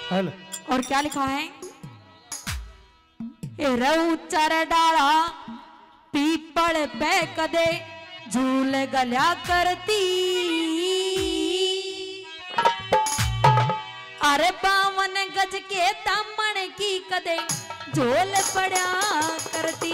Hello. और क्या लिखा है? रहू चर डाला पीपल पे कदे झूल गल्या करती, अरे 52 गज के दामन की कदे झोल पड़ा करती।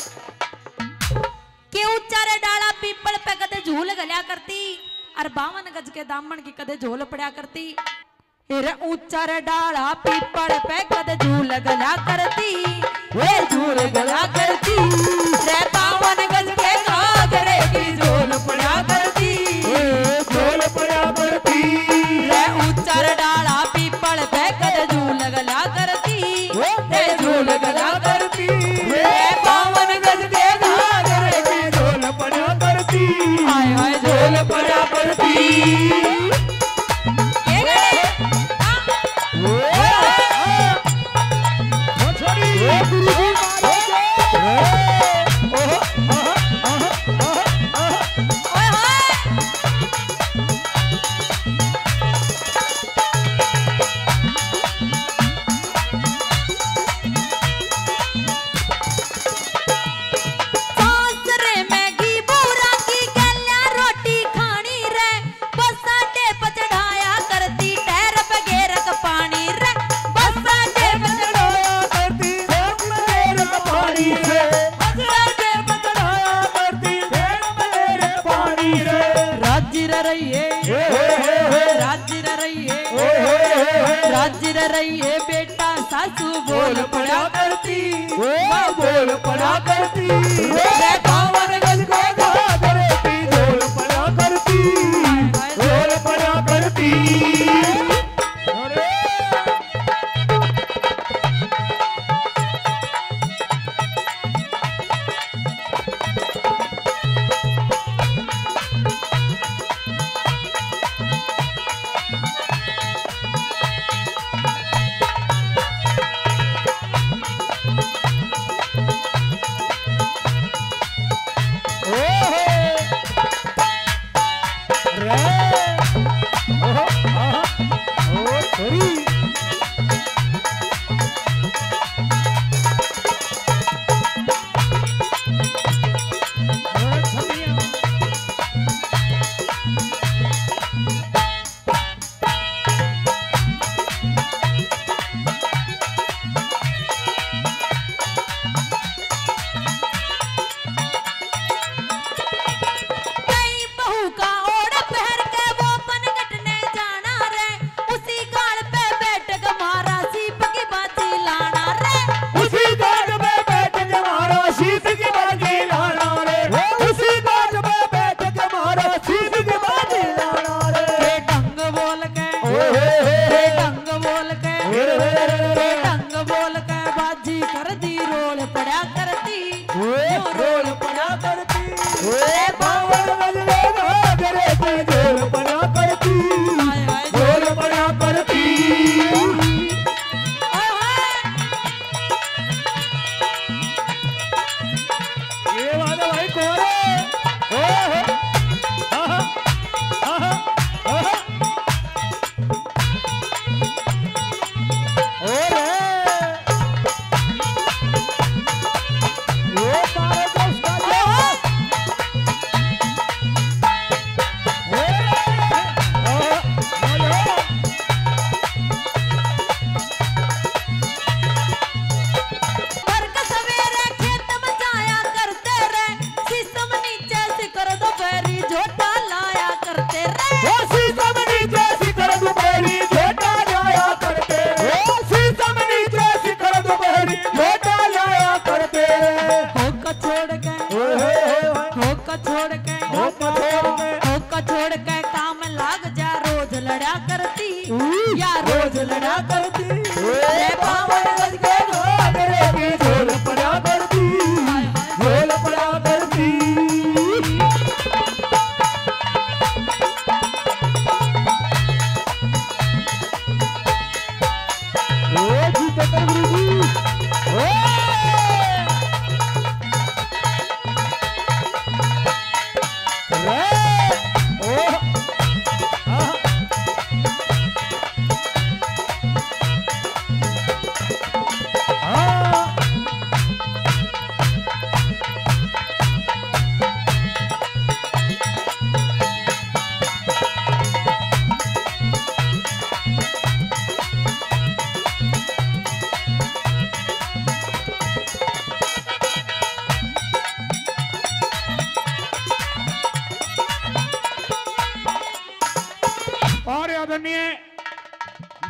के ऊंचा डाला पीपल पे कदे झूल गल्या करती, अरे 52 गज के दामन की कदे झोल पड़ा करती। ऊंचा डाला पीपल पे कदे झूल गल्या करती, वे झूल गल्या करती। रे 52 गज के घाघरे की झोल पड़ा करती, झोल पड़ा करती। रे ऊंचा डाला पीपल पे कदे झूल गल्या करती, रे झूल गल्या करती। रे 52 गज के घाघरे की झोल पड़ा करती, हाय हाय झोल पड़ा करती। राज्य रहिए बेटा सासू बोल पड़ा करती, बोल पड़ा करती। 52 गज के घाघरे की झोल पड़ा करती, झोल पड़ा करती।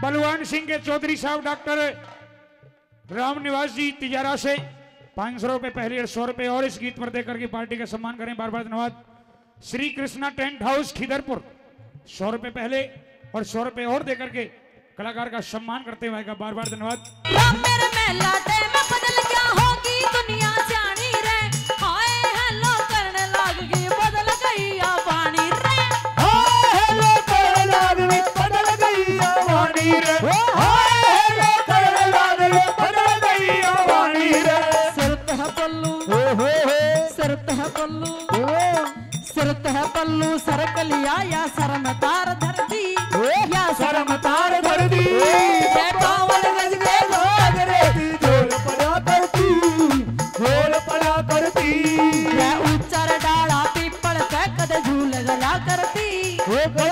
पहलवान सिंह के चौधरी साहब डॉक्टर राम निवास जी तिजारा से 500 रुपए पहले और 100 रुपए और इस गीत पर देकर के पार्टी का सम्मान करें। बार बार धन्यवाद। श्री कृष्णा टेंट हाउस खिदरपुर 100 रुपए पहले और 100 रुपए और देकर के कलाकार का सम्मान करते हुए का बार बार धन्यवाद। मेरे मेला टाइम बदल क्या होगी दुनिया जानी रे, हाय हेलो करने लग गई बदल गई आवानी रे, हाय हेलो करने लग गई बदल गई आवानी रे, हाय हेलो करने लग गई बदल गई आवानी रे। सिरत है पल्लू सिरत है पल्लू सिरत है पल्लू सरक लिया या शर्म तार धरती या शर्म तार धर दी, 52 गज के घाघरे थी झोल पड़ा करती, झोल पड़ा करती। ऊंचा डाला पीपल पे कद झूल गला करती,